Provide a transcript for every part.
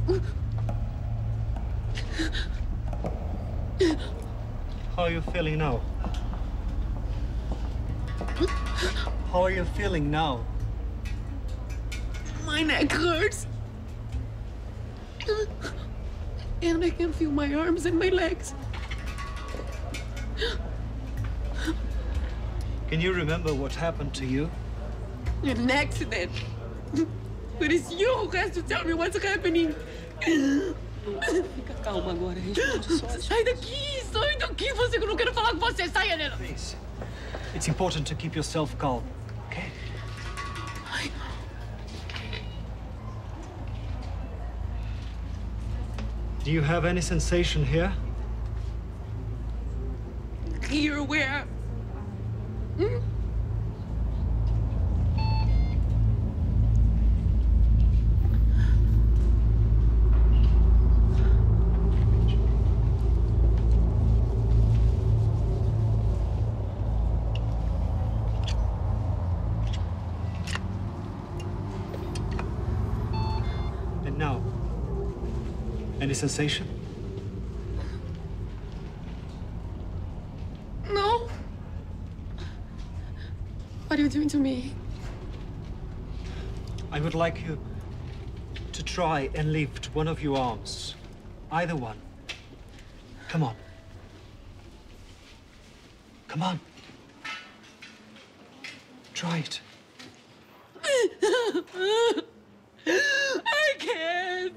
How are you feeling now? How are you feeling now? My neck hurts. And I can feel my arms and my legs. Can you remember what happened to you? An accident. But it's you who has to tell me what's happening. Fica calma agora, responde só. Sai daqui! Sai daqui! Você que eu não quero falar com você! Sai, Helena! Please. It's important to keep yourself calm, okay? Ai. Do you have any sensation here? Here where? Hmm? And now? Any sensation? No. What are you doing to me? I would like you to try and lift one of your arms. Either one. Come on. Come on. Try it. I can't.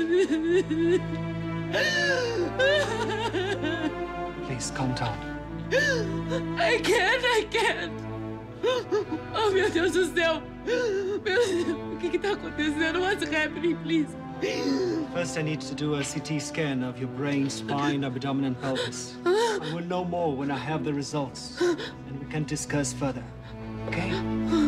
Please, calm down. I can't. Oh, meu Deus do céu. Meu Deus, o que tá acontecendo? What's happening, please? First, I need to do a CT scan of your brain, spine, abdomen, and pelvis. I will know more when I have the results, and we can discuss further. Okay?